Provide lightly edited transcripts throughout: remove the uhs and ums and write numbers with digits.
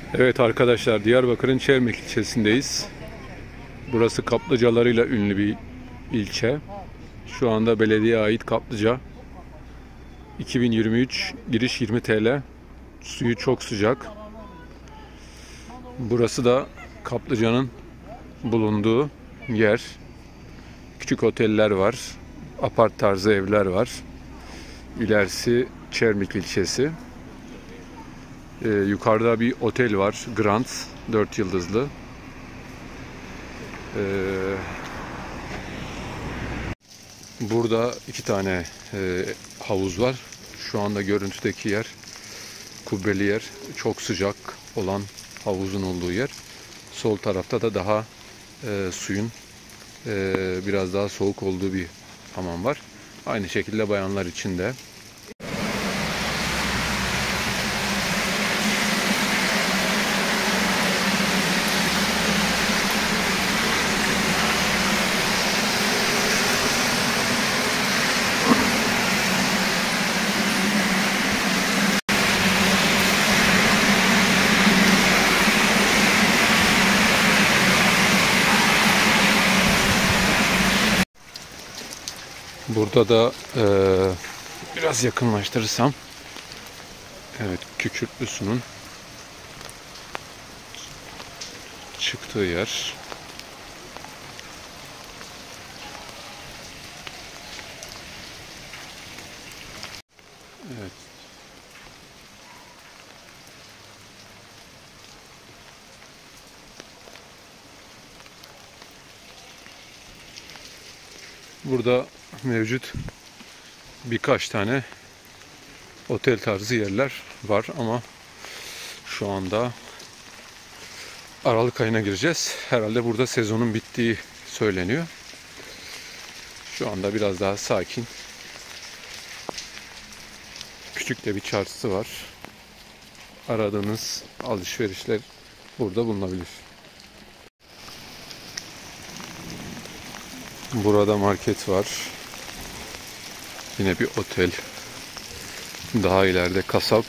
Evet arkadaşlar, Diyarbakır'ın Çermek ilçesindeyiz. Burası kaplıcalarıyla ünlü bir ilçe. Şu anda belediyeye ait kaplıca. 2023 giriş 20 TL. Suyu çok sıcak. Burası da kaplıcanın bulunduğu yer. Küçük oteller var. Apart tarzı evler var. İlerisi Çermek ilçesi. Yukarıda bir otel var. Grand 4 yıldızlı. Burada iki tane havuz var. Şu anda görüntüdeki yer, kubbeli yer, çok sıcak olan havuzun olduğu yer. Sol tarafta da daha suyun biraz daha soğuk olduğu bir hamam var. Aynı şekilde bayanlar için de. Burada da biraz yakınlaştırırsam, evet, Kükürtlü Su'nun çıktığı yer. Evet. Burada mevcut birkaç tane otel tarzı yerler var ama şu anda Aralık ayına gireceğiz. Herhalde burada sezonun bittiği söyleniyor. Şu anda biraz daha sakin. Küçük de bir çarşısı var. Aradığınız alışverişler burada bulunabilir. Burada market var. Yine bir otel. Daha ileride kasap.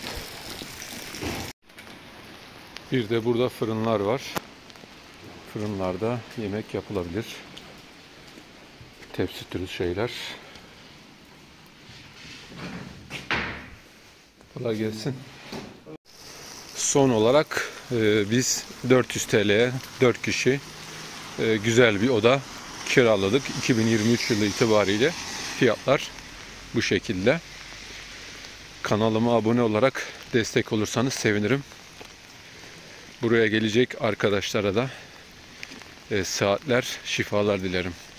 Bir de burada fırınlar var. Fırınlarda yemek yapılabilir. Tepsi türü şeyler. Kolay gelsin. Son olarak biz 400 TL'ye 4 kişi güzel bir oda kiraladık. 2023 yılı itibariyle fiyatlar bu şekilde. Kanalıma abone olarak destek olursanız sevinirim. Buraya gelecek arkadaşlara da sıhhatler, şifalar dilerim.